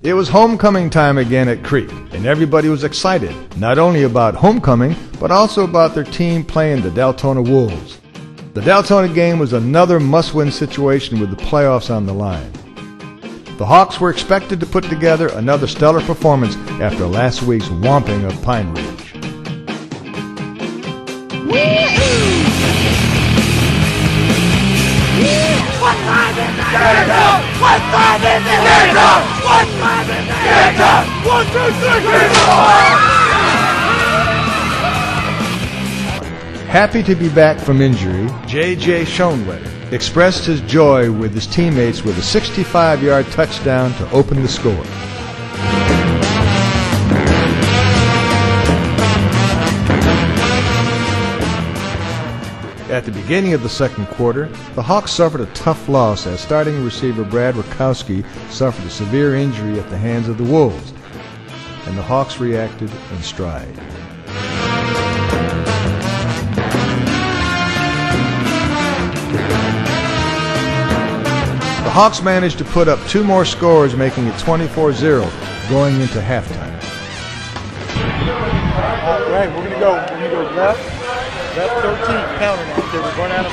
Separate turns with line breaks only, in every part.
It was homecoming time again at Creek, and everybody was excited, not only about homecoming, but also about their team playing the Deltona Wolves. The Deltona game was another must-win situation with the playoffs on the line. The Hawks were expected to put together another stellar performance after last week's whomping of Pine Ridge.
What time is it? Get it up! What time is it? Get it up! What time is it? Get it up! 1, 2, 3, 4!
Happy to be back from injury, J.J. Schoenwetter expressed his joy with his teammates with a 65-yard touchdown to open the score. At the beginning of the second quarter, the Hawks suffered a tough loss as starting receiver Brad Rakowski suffered a severe injury at the hands of the Wolves, and the Hawks reacted in stride. The Hawks managed to put up 2 more scores, making it 24-0 going into halftime.
All right, we're gonna go left 13, counter now. Okay, we run out.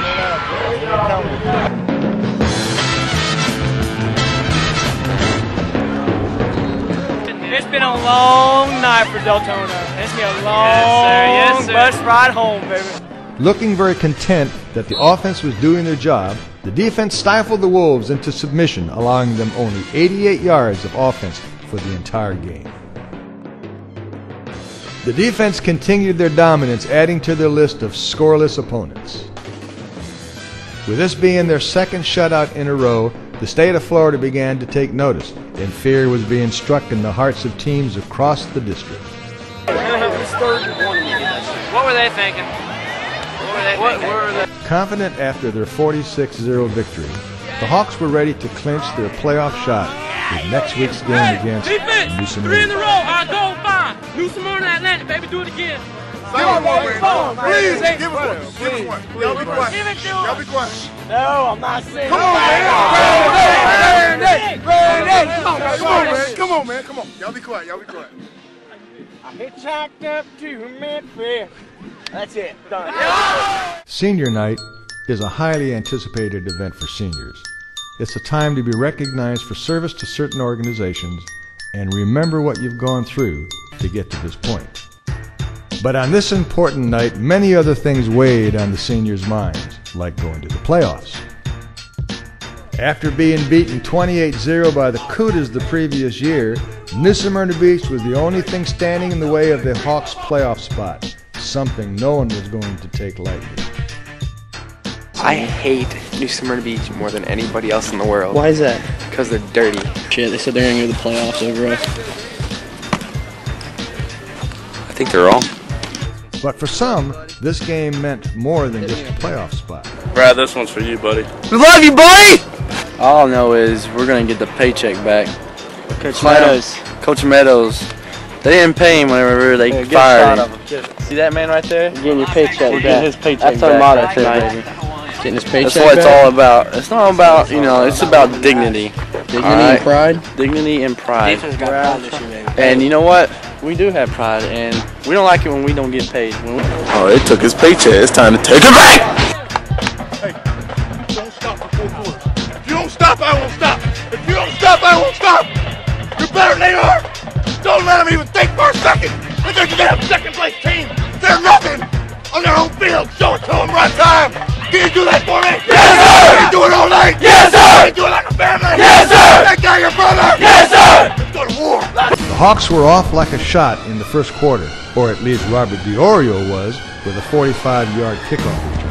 It's been a long night for Deltona. It's been a long bus ride home, baby.
Looking very content that the offense was doing their job, the defense stifled the Wolves into submission, allowing them only 88 yards of offense for the entire game. The defense continued their dominance, adding to their list of scoreless opponents. With this being their second shutout in a row, the state of Florida began to take notice, and fear was being struck in the hearts of teams across the district.
What were they thinking?
Confident after their 46-0 victory, the Hawks were ready to clinch their playoff shot with next week's game against New Smyrna.
3 in a row. I go 5. New Smyrna, Atlanta, baby, do it again.
Please, give us one. Y'all be quiet.
Give it to him.
Y'all be quiet.
No, I'm not saying.
Come on, man. Randy. Come on, man. Y'all be quiet.
I hitchhiked up to Memphis. That's it. Done.
Senior night is a highly anticipated event for seniors. It's a time to be recognized for service to certain organizations and remember what you've gone through to get to this point. But on this important night, many other things weighed on the seniors' minds, like going to the playoffs. After being beaten 28-0 by the Cougars the previous year, New Smyrna Beach was the only thing standing in the way of the Hawks' playoff spot, something no one was going to take lightly.
I hate New Smyrna Beach more than anybody else in the world.
Why is that?
Because they're dirty.
Shit, they said they're going to go to the playoffs over us.
I think they're wrong.
But for some, this game meant more than just a playoff spot.
Brad, this one's for you, buddy.
We love you, buddy! All I know is we're going to get the paycheck back. Coach Meadows. They didn't pay him whenever they fired him. See that man right there? You're getting your paycheck back. Getting his paycheck That's our motto tonight. Getting his paycheck That's what it's all about. It's not about, it's about dignity. Dignity and pride? Dignity and pride. And you know what? We do have pride, and we don't like it when we don't get paid.
Oh, they took his paycheck. It's time to take it back!
Hey, don't stop for 4 quarters. If you don't stop, I won't stop. If you don't stop, I won't stop. You're better than they are. Don't let them even think for a second that they're the damn second-place team. They're nothing on their own field. Show it to them right time. Can you do that for me? Yes, sir! Can you do it all night? Yes, sir! Can you do it like a family? Yes, sir! That guy your brother? Yes, sir! Let's go to war.
The Hawks were off like a shot in the first quarter, or at least Robert DiOrio was, with a 45-yard kickoff return.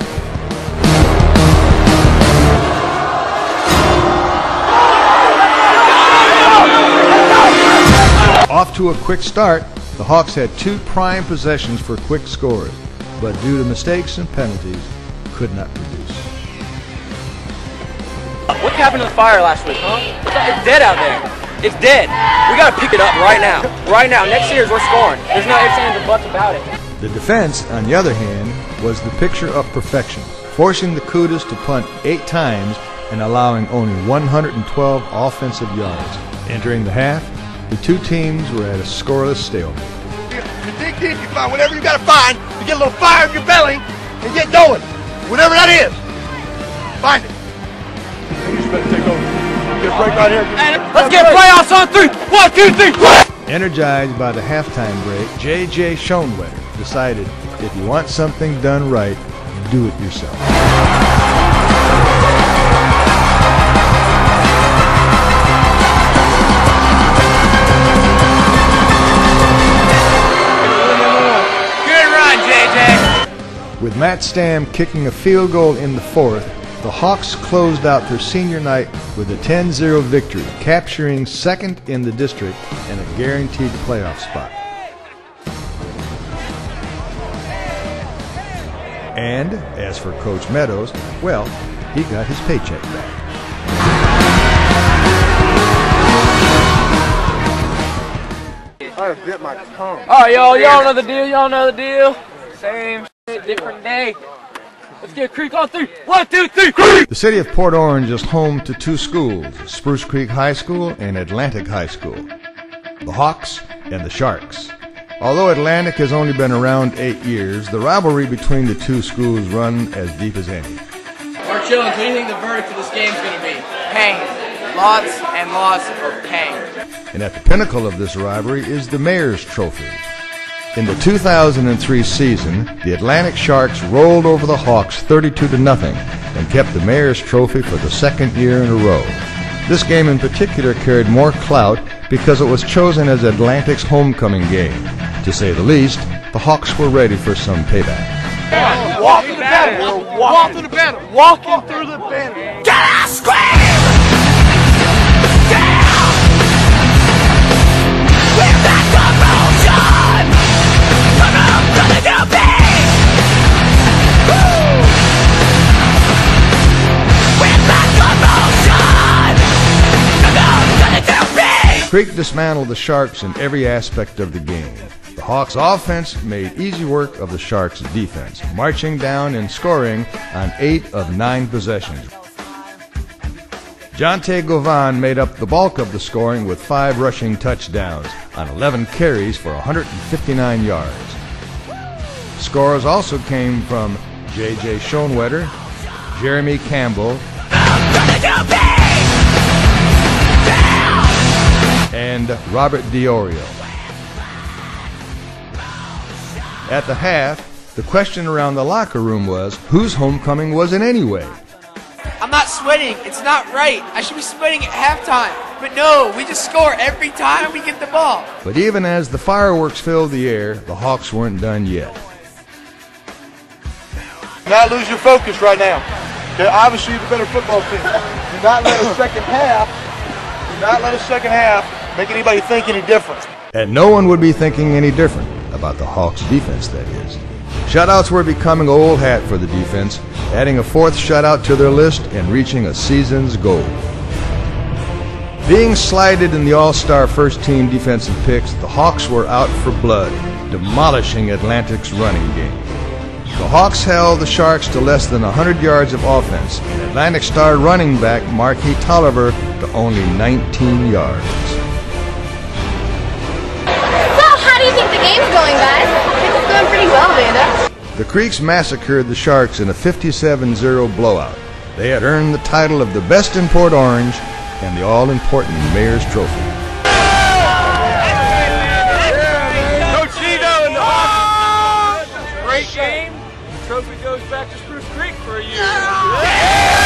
Off to a quick start, the Hawks had 2 prime possessions for quick scores, but due to mistakes and penalties, could not produce.
What happened to the fire last week, huh? It's dead out there. It's dead. We got to pick it up right now. Right now. Next series, we're scoring. There's no ifs, ands, or buts about it.
The defense, on the other hand, was the picture of perfection, forcing the Cougars to punt 8 times and allowing only 112 offensive yards. Entering the half, the two teams were at a scoreless stalemate.
You dig deep, you find whatever you gotta find to get a little fire in your belly and get going. Whatever that is, find it. You just better take over. Get a break right here.
Let's get playoffs on 3. 1, 2, 3.
Energized by the halftime break, J.J. Schoenwetter decided if you want something done right, do it yourself.
Good run, JJ.
With Matt Stamm kicking a field goal in the fourth, the Hawks closed out their senior night with a 10-0 victory, capturing second in the district and a guaranteed playoff spot. And as for Coach Meadows, well, he got his paycheck back.
I have bit my tongue.
All right, y'all know the deal. Y'all know the deal. Same shit, different day. Let's get Creek on 3. 1, 2, 3. Creek!
The city of Port Orange is home to two schools, Spruce Creek High School and Atlantic High School. The Hawks and the Sharks. Although Atlantic has only been around 8 years, the rivalry between the two schools run as deep as any.
Mark Chillins, what do you think the verdict of this game is going to be? Pain. Lots and lots of pain.
And at the pinnacle of this rivalry is the Mayor's Trophy. In the 2003 season, the Atlantic Sharks rolled over the Hawks 32-0 and kept the Mayor's Trophy for the second year in a row. This game in particular carried more clout because it was chosen as Atlantic's homecoming game. To say the least, the Hawks were ready for some payback.
Walk through the banner. Walk through the banner. Walking through the banner. Get out, scream! Down! We're back on motion! Come on, gonna do big! Woo! We're back on motion! Come on, gonna do big!
Creek dismantled the Sharks in every aspect of the game. The Hawks' offense made easy work of the Sharks' defense, marching down and scoring on 8 of 9 possessions. Jonte Govan made up the bulk of the scoring with 5 rushing touchdowns on 11 carries for 159 yards. Scores also came from J.J. Schoenwetter, Jeremy Campbell, and Robert Diorio. At the half, the question around the locker room was, whose homecoming was it anyway?
I'm not sweating. It's not right. I should be sweating at halftime. But no, we just score every time we get the ball.
But even as the fireworks filled the air, the Hawks weren't done yet.
Do not lose your focus right now. Okay, obviously you're the better football team. Do not let a second half make anybody think any different.
And no one would be thinking any different about the Hawks' defense, that is. Shutouts were becoming old hat for the defense, adding a 4th shutout to their list and reaching a season's goal. Being slighted in the All-Star first-team defensive picks, the Hawks were out for blood, demolishing Atlantic's running game. The Hawks held the Sharks to less than 100 yards of offense, and Atlantic star running back Marquis Tolliver to only 19 yards.
Well, how do you think the game's going, guys? It's going pretty well, Amanda.
The Creeks massacred the Sharks in a 57-0 blowout. They had earned the title of the best in Port Orange and the all-important Mayor's Trophy.
Coach Zito and the Hawks. Great game. The trophy goes back to Spruce Creek for a year.